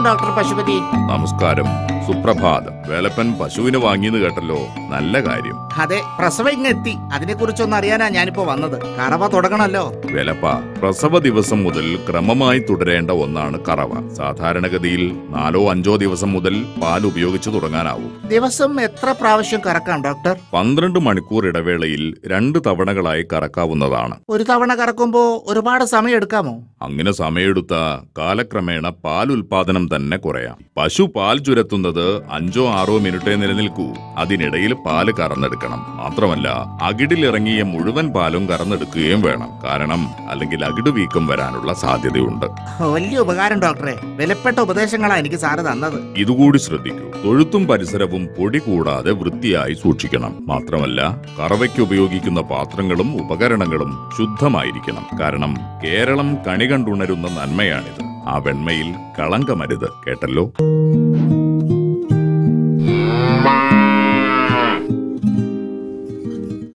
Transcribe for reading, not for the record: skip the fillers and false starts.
നമസ്കാരം ഡോക്ടർ പശുപതി. നമസ്കാരം. സുപ്രഭാതം. വേലപ്പൻ പശുവിനെ വാങ്ങിയെന്ന് കേട്ടല്ലോ, നല്ല കാര്യം. അതെ, പ്രസവം ഇങ്ങെത്തി. അതിനെ കുറിച്ചൊന്നും അറിയാനാ ഞാനിപ്പോ വന്നത്. കറവ തുടങ്ങണല്ലോ. വേലപ്പ, പ്രസവ ദിവസം മുതൽ ക്രമമായി തുടരേണ്ട ഒന്നാണ് കറവ. സാധാരണഗതിയിൽ 4-5 ദിവസം മുതൽ പാൽ ഉപയോഗിച്ച് തുടങ്ങാനാവും. ദിവസം എത്ര പ്രാവശ്യം കറക്കാം ഡോക്ടർ? 12 മണിക്കൂർ ഇടവേളയിൽ 2 തവണകളായി കറക്കാവുന്നതാണ്. ഒരു തവണ കറക്കുമ്പോ ഒരുപാട് സമയം എടുക്കാമോ? അങ്ങനെ സമയമെടുത്ത കാലക്രമേണ പാൽ ഉൽപാദനം തന്നെ കുറയാം. പശു പാൽ ചുരത്തുന്നത് 5-6 മിനിറ്റേ നിലനിൽക്കൂ. അതിനിടയിൽ പാല് കറന്നെടുക്കണം. മാത്രമല്ല, അകിടിലിറങ്ങിയ മുഴുവൻ പാലും കറന്നെടുക്കുകയും വേണം. കാരണം അല്ലെങ്കിൽ അകിട് വീക്കം വരാനുള്ള സാധ്യതയുണ്ട്. വലിയ ഉപകാരം ഡോക്ടറെ. വിലപ്പെട്ട ഉപദേശങ്ങളാ എനിക്ക് സാറ് തന്നത്. ഇതുകൂടി ശ്രദ്ധിക്കൂ. തൊഴുത്തും പരിസരവും പൊടി കൂടാതെ വൃത്തിയായി സൂക്ഷിക്കണം. മാത്രമല്ല, കറവയ്ക്ക് ഉപയോഗിക്കുന്ന പാത്രങ്ങളും ഉപകരണങ്ങളും ശുദ്ധമായിരിക്കണം. കാരണം കേരളം കണി കണ്ടുണരുന്ന നന്മയാണിത്. ആ വെണ്മയിൽ കളങ്കമരുത്. കേട്ടല്ലോ.